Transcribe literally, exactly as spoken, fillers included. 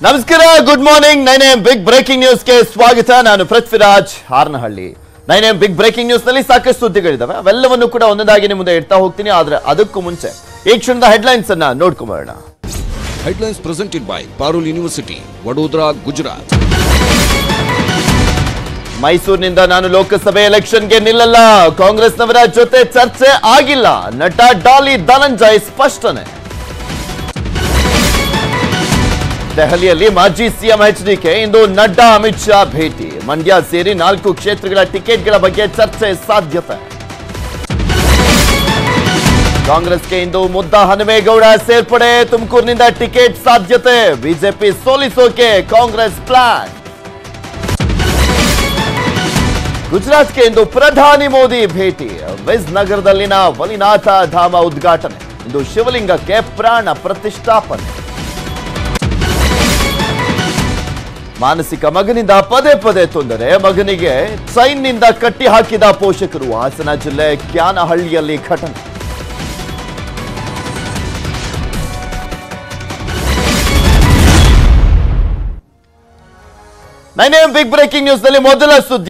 ನಮಸ್ಕಾರ, good morning. Nine M big breaking ನ್ಯೂಸ್ಗೆ ಸ್ವಾಗತ. ನಾನು Prithviraj Haranahalli. Nine M big breaking news ನಲ್ಲಿ ಸಾಕಷ್ಟು ಸುದ್ದಿಗಳಿದಾವೆ, ಅವೆಲ್ಲವನ್ನು ಕೂಡ ಒಂದೊಂದಾಗಿ ನಿಮ್ಮ ಮುಂದೆ ಇಡ್ತಾ ಹೋಗ್ತೀನಿ. ಆದ್ರೆ ಅದಕ್ಕೂ ಮುಂಚೆ ಈ ಕ್ಷಣದ ಹೆಡ್ಲೈನ್ಸ್ ಅನ್ನ ನೋಡ್ಕೊಂಬರೋಣ. Headlines presented by Parul university, Vadodara, Gujarat. ಮೈಸೂರಿನಿಂದ ನಾನು ಲೋಕಸಭೆ ಎಲೆಕ್ಷನ್ಗೆ ನಿಲ್ಲಲ್ಲ, ಕಾಂಗ್ರೆಸ್ನವರ ಜೊತೆ ಚರ್ಚೆ ಆಗಿಲ್ಲ, ನಟ ಡಾಲಿ ಧನಂಜಯ್ ಸ್ಪಷ್ಟನೆ. ದೆಹಲಿಯಲ್ಲಿ ಮಾಜಿ ಸಿಎಂ ಎಚ್ ಡಿ ಕೆ ಇಂದು ನಡ್ಡಾ ಅಮಿತ್ ಶಾ ಭೇಟಿ, ಮಂಡ್ಯ ಸೇರಿ ನಾಲ್ಕು ಕ್ಷೇತ್ರಗಳ ಟಿಕೆಟ್ಗಳ ಬಗ್ಗೆ ಚರ್ಚೆ ಸಾಧ್ಯತೆ. ಕಾಂಗ್ರೆಸ್ಗೆ ಇಂದು ಮುದ್ದ ಹನುಮೇಗೌಡ ಸೇರ್ಪಡೆ, ತುಮಕೂರಿನಿಂದ ಟಿಕೆಟ್ ಸಾಧ್ಯತೆ, ಬಿಜೆಪಿ ಸೋಲಿಸೋಕೆ ಕಾಂಗ್ರೆಸ್ ಪ್ಲಾನ್. ಗುಜರಾತ್ಗೆ ಇಂದು ಪ್ರಧಾನಿ ಮೋದಿ ಭೇಟಿ, ವಿಜ್ ನಗರದಲ್ಲಿನ ವಲಿನಾಥ ಧಾಮ ಉದ್ಘಾಟನೆ, ಇಂದು ಶಿವಲಿಂಗಕ್ಕೆ ಪ್ರಾಣ ಪ್ರತಿಷ್ಠಾಪನೆ. ಮಾನಸಿಕ ಮಗನಿಂದ ಪದೇ ಪದೇ ತೊಂದರೆ, ಮಗನಿಗೆ ಚೈನ್ನಿಂದ ಕಟ್ಟಿ ಹಾಕಿದ ಪೋಷಕರು, ಹಾಸನ ಜಿಲ್ಲೆ ಕ್ಯಾನಹಳ್ಳಿಯಲ್ಲಿ ಘಟನೆ. Nine M big breaking news ನಲ್ಲಿ ಮೊದಲ ಸುದ್ದಿ.